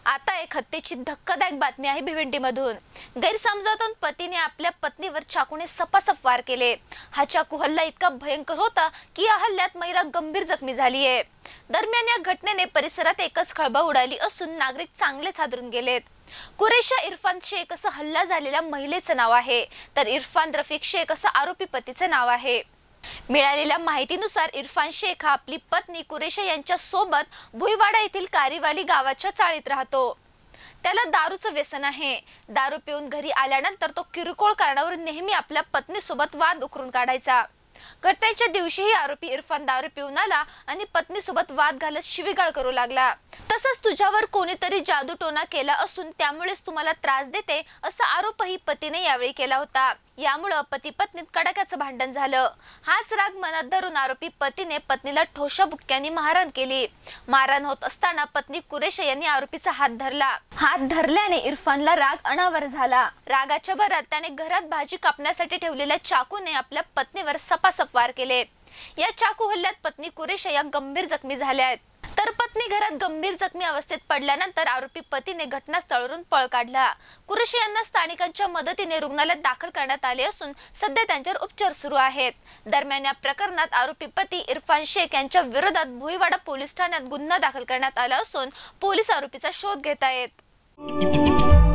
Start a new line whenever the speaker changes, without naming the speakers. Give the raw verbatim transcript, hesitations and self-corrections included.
आता एक हत्येची धक्कादायक बातमी आहे भिवंडीमधून। गैरसमजातून पतीने आपल्या पत्नीवर चाकूने सपासप वार केले। हा चाकू हल्ला इतका भयंकर होता की या हल्ल्यात महिला गंभीर जखमी झाली आहे। दरम्यान या घटनेने परिसरात एकच खळबळ उडाली असून नागरिक चांगलेच हादरून गेलेत। कुरेशा इरफान शेख असं हल्ला झालेल्या महिलेचं नाव आहे, तर इरफान रफिक शेख असं आरोपी पतीचं नाव आहे। मिळालेल्या माहितीनुसार इरफान शेख हा आपली पत्नी कुरेशा यांच्या सोबत भुईवाडा येथील कारीवाली गावाच्या चाळीत राहतो। त्याला दारूचं व्यसन आहे। दारू पिऊन घरी आल्यानंतर तो किरकोळ कारणावरून नेहमी आपल्या पत्नीसोबत वाद उकरून काढायचा। घटनेच्या दिवशीही आरोपी इरफान दारू पिऊन आला आणि पत्नीसोबत वाद घालत शिवीगाळ करू लागला। तसंच तुझ्यावर कोणीतरी जादूटोना केला असून त्यामुळेच तुम्हाला त्रास देते असा आरोपही पतीने यावेळी केला होता। यामुळे पती पत्नीत कडाक्याचं भांडण झालं। हाच राग मनात धरून आरोपी पतीने पत्नीला ठोशा बुक्क्यांनी मारहाण केली। मारहाण होत असताना पत्नी कुरेशा यांनी आरोपीचा हात धरला। हात धरल्याने इरफानला राग अनावर झाला। रागाच्या भरात त्याने घरात भाजी कापण्यासाठी ठेवलेल्या चाकूने आपल्या पत्नीवर सपासप वार केले। या चाकू हल्ल्यात पत्नी कुरेशा या गंभीर जखमी झाल्या आहेत। तर पत्नी घरात गंभीर जखमी अवस्थेत पडल्यानंतर आरोपी पतीने घटनास्थळावरून पळ काढला। कुरेशा यांना स्थानिकांच्या मदतीने रुग्णालयात दाखल करण्यात आले असून सध्या त्यांच्यावर उपचार सुरू आहेत। दरम्यान या प्रकरणात आरोपी पती इरफान शेख यांच्या विरोधात भुईवाडा पोलीस ठाण्यात गुन्हा दाखल करण्यात आला असून पोलीस आरोपीचा शोध घेत आहेत।